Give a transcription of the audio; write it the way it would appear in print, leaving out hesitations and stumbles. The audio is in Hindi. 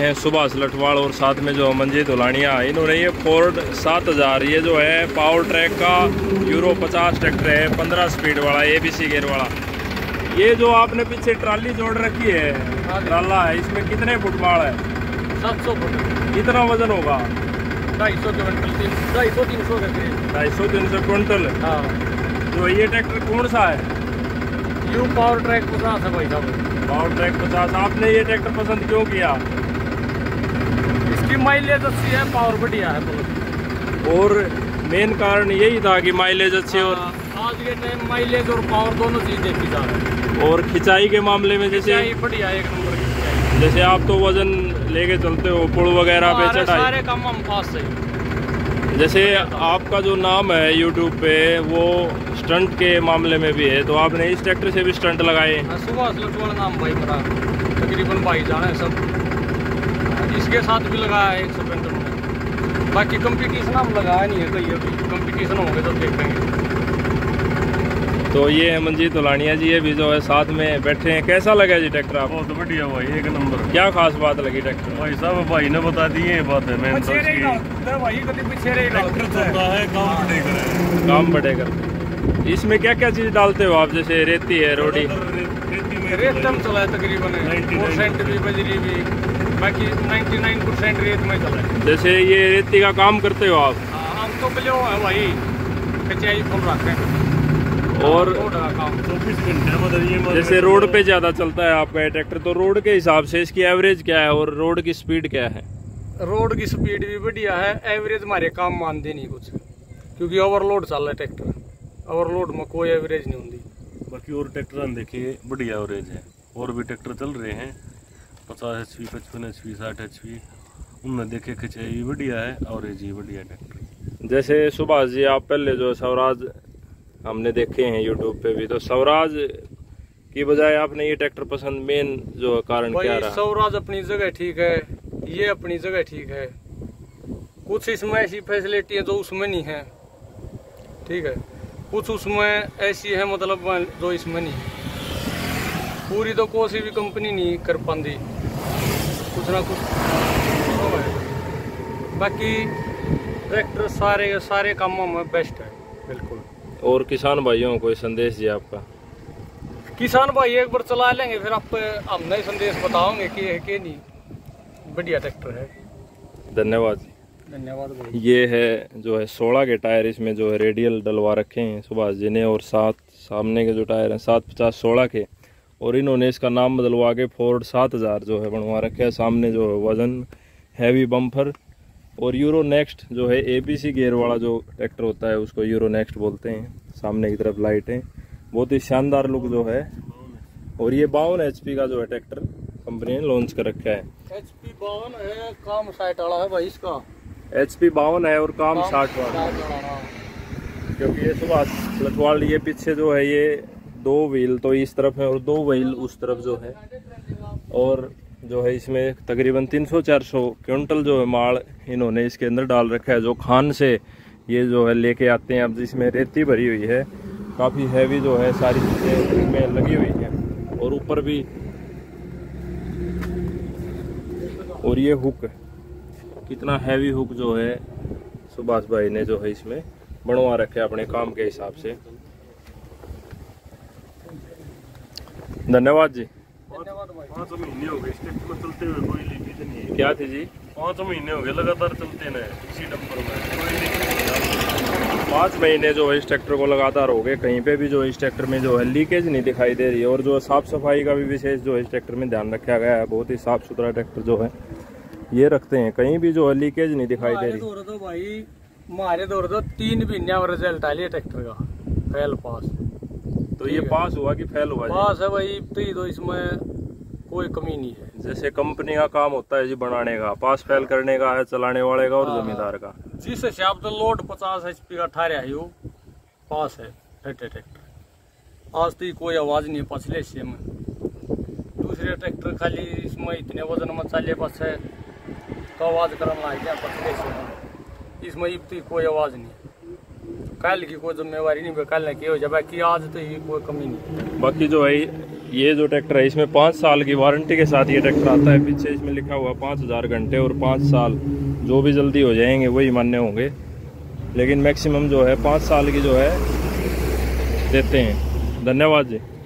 हैं सुभाष लठवाल और साथ में जो मंजीत उलानिया, इन्होंने ये फोर्ड 7000 ये जो है पावर ट्रैक का यूरो 50 ट्रैक्टर है, 15 स्पीड वाला ABC गियर वाला। ये जो आपने पीछे ट्राली जोड़ रखी है, ट्राला है, इसमें कितने फुट माल है? 700 फुट। कितना वजन होगा? 250 क्विंटल, 250-300 क्विंटल। हाँ। जो ये ट्रैक्टर कौन सा है? यू पावर ट्रैक 50 है भाई साहब। Powertrac 50। आपने ये ट्रैक्टर पसंद क्यों किया? इसकी माइलेज अच्छी है, पावर बढ़िया है बहुत। और मेन कारण यही था कि माइलेज अच्छी। और आज के टाइम माइलेज और पावर दोनों चीज देखी जा रही है। और खिंचाई के मामले में जैसे बढ़िया, एक नंबर की। जैसे आप तो वजन लेके चलते हो, पुल वगैरह पे चढ़ाई, सारे काम हम पास से। जैसे आपका जो नाम है यूट्यूब पे वो स्टंट के मामले में भी है, तो आपने इस ट्रैक्टर से भी स्टंट लगाए? सुभाष लठवाल नाम भाई मेरा, तकरीबन भाई जाना है सब। इसके साथ भी लगाया है 100 क्विंटल में। बाकी कंपटीशन हम लगाया नहीं है कहीं, अभी कंपटीशन होंगे तो देखेंगे। तो ये है मंजीत उलानिया जी, ये भी जो है साथ में बैठे हैं। कैसा लगा जी ट्रैक्टर आपको? बहुत बढ़िया भाई, एक नंबर। क्या खास बात लगी ट्रैक्टर? भाई साहब भाई ने बता दी ये बात है, मैंने तो ट्रैक्टर चलता है, काम बढ़ेगा। काम बढ़ेगा। इसमें क्या क्या चीज डालते हो आप? जैसे रेती है, रोडी? रेत कम चला है तकरीबन 90% भी, बजरी भी, बाकी 99% रेत में चला है। जैसे ये रेती का काम करते हो आप? हम तो बिलो है भाई, कचाई फुल रखते हैं। और 24 घंटे मतलब जैसे रोड पे ज्यादा चलता है आपका ट्रैक्टर, तो रोड के हिसाब से इसकी एवरेज क्या है और रोड की स्पीड क्या है? रोड की स्पीड भी बढ़िया है, एवरेज हमारे काम मानते नहीं कुछ, क्योंकि ओवरलोड चल रहा है ट्रैक्टर। ओवरलोड में कोई एवरेज नहीं होती। बाकी और ट्रैक्टर देखिए बढ़िया एवरेज है, और भी ट्रैक्टर चल रहे हैं 50 HP, 55 HP, 60 HP, उनमें देखे खिंचाई भी बढ़िया है, एवरेज ही बढ़िया ट्रैक्टर। जैसे सुभाष जी, आप पहले जो स्वराज हमने देखे हैं यूट्यूब पे भी, तो स्वराज की बजाय आपने ये ट्रैक्टर पसंद, मेन जो कारण क्या रहा? स्वराज अपनी जगह ठीक है, ये अपनी जगह ठीक है, कुछ इसमें ऐसी फैसिलिटी है जो उसमें नहीं है, ठीक है, कुछ उसमें ऐसी है मतलब जो इसमें नहीं है। पूरी तो कोई भी कंपनी नहीं कर पाती, कुछ ना कुछ तो है। बाकी ट्रैक्टर सारे कामों में बेस्ट है बिल्कुल। और किसान भाइयों को कोई संदेश जी आपका? किसान भाई एक बार चला लेंगे, फिर आप हम नए संदेश बताओगे कि है कि नहीं। बढ़िया ट्रैक्टर है। धन्यवाद जी। धन्यवाद भाई। ये है जो है 16 के टायर, इसमें जो है रेडियल डलवा रखे हैं सुभाष जी ने, और 7 सामने के जो टायर हैं 750-16 के, और इन्होंने इसका नाम बदलवा के फोर्ड 7000 जो है बनवा रखे है। सामने जो है वजन, हैवी बम्पर, और यूरो नेक्स्ट जो है ABC गियर वाला जो ट्रैक्टर होता है उसको यूरो नेक्स्ट बोलते हैं। सामने की तरफ लाइटें, बहुत ही शानदार लुक जो है। और ये 52 HP का जो है ट्रैक्टर कंपनी ने लॉन्च कर रखा है। HP 52 है, काम 60 वाला है भाई इसका। HP 52 है और काम 60 वाला, क्योंकि ये सुभाष लठवाल, ये पीछे जो है ये 2 व्हील तो इस तरफ है और 2 व्हील उस तरफ जो है, और जो है इसमें तकरीबन 300-400 क्विंटल जो है माल इन्होंने इसके अंदर डाल रखा है, जो खान से ये जो है लेके आते हैं। अब जिसमें रेती भरी हुई है, काफ़ी हैवी जो है सारी चीज़ें इसमें लगी हुई हैं, और ऊपर भी। और ये हुक, कितना हैवी हुक जो है सुभाष भाई ने जो है इसमें बनवा रखे है अपने काम के हिसाब से। धन्यवाद जी। 5 महीने हो गए इस ट्रैक्टर में चलते हुए, कोई लीकेज नहीं है। क्या थी जी? 5 महीने हो गए लगातार चलते हैं इसी नंबर में, कोई लीकेज नहीं। 5 महीने जो है इस ट्रैक्टर को लगातार हो गए, कहीं पे भी जो इस ट्रैक्टर में जो है लीकेज नहीं दिखाई दे रही है। और जो साफ सफाई का भी विशेष जो है इस ट्रैक्टर में ध्यान रखा गया है। बहुत ही साफ सुथरा ट्रैक्टर जो है ये रखते हैं, कहीं भी जो है लीकेज नहीं दिखाई दे रही। तो भाई हमारे दौर तो 3 महीने और रिजल्ट आ लिया ट्रैक्टर का, फेल पास। तो ये पास हुआ कि फेल हुआ? पास है भाई, तो इसमें कोई कमी नहीं है। जैसे कंपनी का काम होता है जी बनाने का, पास फेल करने का है चलाने वाले का और जमींदार का। जिस हिसाब से लोड 50 HP का ठारे है वो पास है ट्रैक्टर। आज तो कोई आवाज नहीं पछले हिस्से में। दूसरे ट्रैक्टर खाली इसमें इतने वजन में चले बस है तो आवाज करना है क्या पछले हिस्से में, इसमें तो कोई आवाज नहीं। कल की कोई जिम्मेवारी नहीं, कल ने की हो जाए, बाकी आज तो ही कोई कमी नहीं। बाकी जो है ये जो ट्रैक्टर है इसमें 5 साल की वारंटी के साथ ये ट्रैक्टर आता है। पीछे इसमें लिखा हुआ 5000 घंटे और 5 साल, जो भी जल्दी हो जाएंगे वही मान्य होंगे, लेकिन मैक्सिमम जो है 5 साल की जो है देते हैं। धन्यवाद जी।